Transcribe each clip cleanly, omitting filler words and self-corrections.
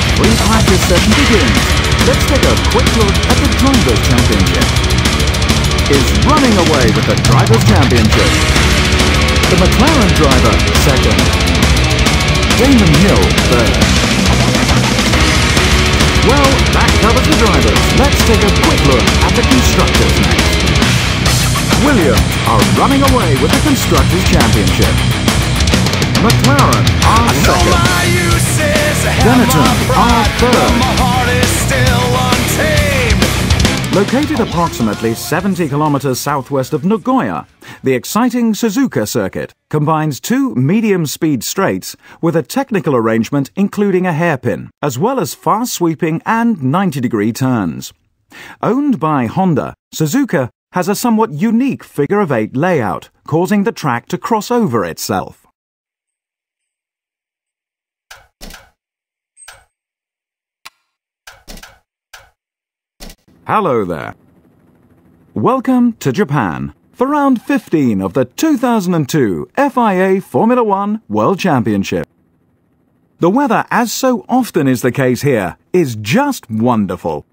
free practice session begins, let's take a quick look at the Drivers' Championship. Is running away with the Drivers' Championship. The McLaren driver, second. Damon Hill, third. Well, that covers the drivers. Let's take a quick look at the constructors next. Williams are running away with the Constructors' Championship. McLaren are second. Benetton are third. Located approximately 70 kilometers southwest of Nagoya, the exciting Suzuka circuit combines two medium-speed straights with a technical arrangement including a hairpin, as well as fast-sweeping and 90-degree turns. Owned by Honda, Suzuka has a somewhat unique figure-of-eight layout, causing the track to cross over itself. Hello there. Welcome to Japan for round 15 of the 2002 FIA Formula One World Championship. The weather, as so often is the case here, is just wonderful.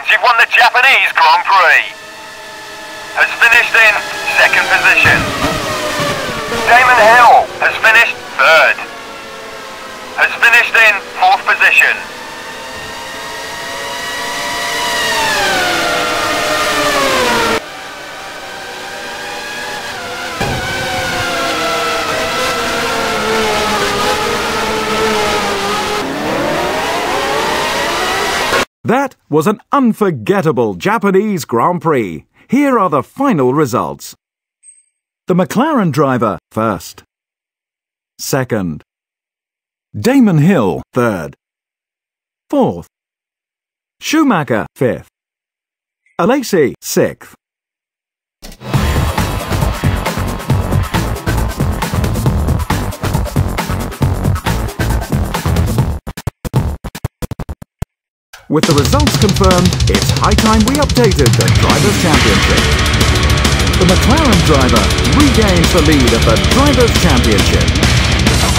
you've won the Japanese Grand Prix. Has finished in 2nd position. Damon Hill has finished 3rd. Has finished in 4th position. That was an unforgettable Japanese Grand Prix. Here are the final results. The McLaren driver, 1st. 2nd. Damon Hill, 3rd. 4th. Schumacher, 5th. Alesi, 6th. With the results confirmed, it's high time we updated the Drivers' Championship. The McLaren driver regains the lead of the Drivers' Championship.